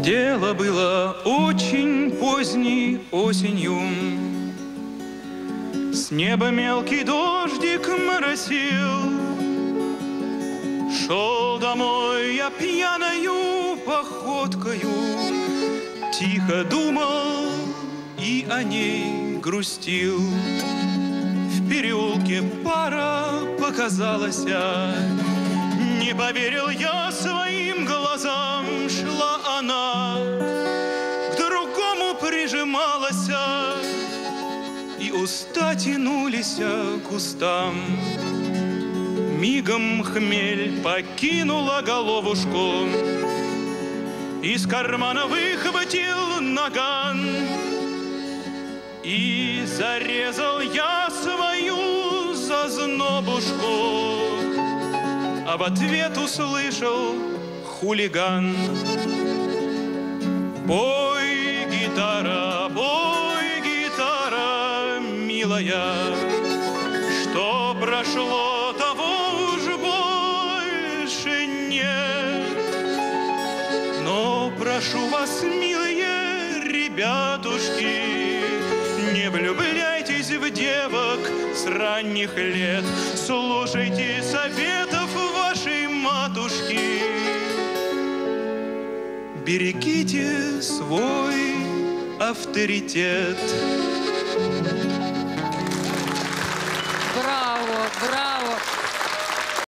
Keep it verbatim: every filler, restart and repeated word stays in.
Дело было очень поздней осенью. С неба мелкий дождик моросил. Шел домой я пьяною походкою, тихо думал и о ней грустил. В переулке пара показалась, не поверил я своим глазам. Шла она, к другому прижималась, и уста тянулись к устам. Мигом хмель покинула головушку, из кармана выхватил наган, и зарезал я свою зазнобушку, а в ответ услышал хулиган. Пой, гитара, пой, гитара, милая, что прошло, того уж больше нет. Но прошу вас, милые ребятушки, не влюбляйтесь в девок с ранних лет. Слушайте советов вашей матушки. Берегите свой авторитет. Браво, браво!